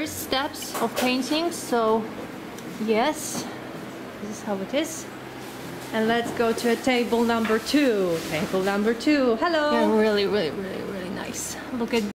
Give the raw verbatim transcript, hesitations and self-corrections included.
first steps of painting. So yes, this is how it is. And let's go to a table number two. Table number two. Hello. Yeah, really, really, really, really nice. Look at